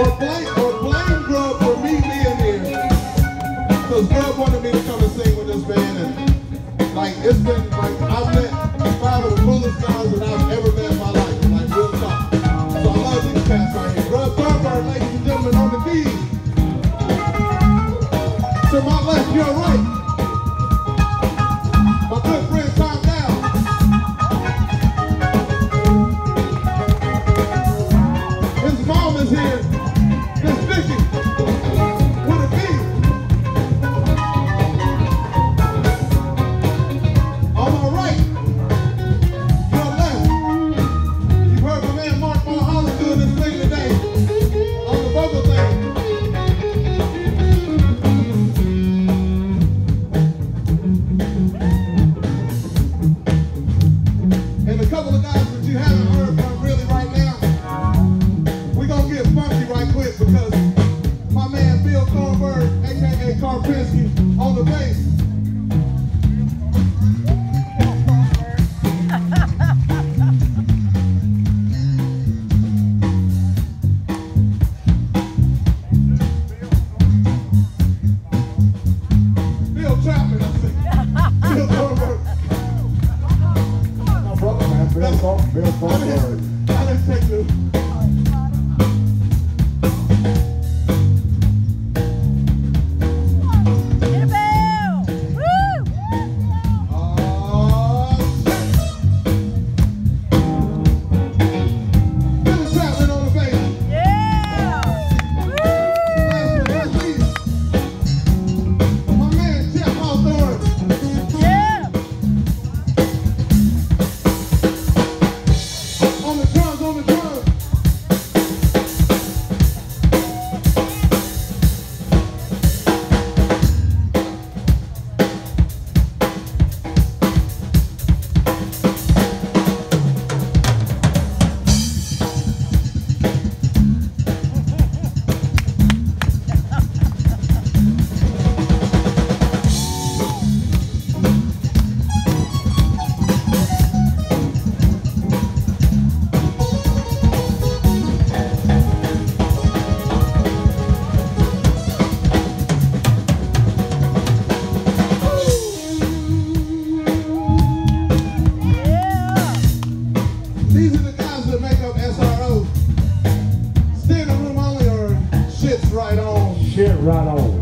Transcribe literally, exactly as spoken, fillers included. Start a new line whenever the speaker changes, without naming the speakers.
or blame, or blame Grub for me being here. Because Grub wanted me to come and sing with this band, and like it's been like I've met five of the coolest guys that I've ever met in my life, like real talk. So I love these cats right here. Grub Thornburg, ladies and gentlemen, on the keys. To my left, your right. My good friend Tom Down. His mom is here. Miss Vicky. With a B. On my right, your left. You heard my man Mark Mulholland doing this thing today. On the vocal thing. And a couple of guys that you haven't heard from really right now, we're going to get funky right quick because my man Bill Thornburg, a k a. Karpinski, on the bass. Bill Chapman, I see. Bill Thornburg.
My brother, man, Bill Thornburg. Bill Thornburg.
I didn't take the...
Get a bell! Woo!
Oh, shit. Bill Chapman on the bass.
Yeah!
Last but not least, my man Jeff Hawthorne
Yeah!
on the drums, on the drums.
Yeah!
These are the guys that make up S R O. Standing room only or shit's right on.
Shit right on.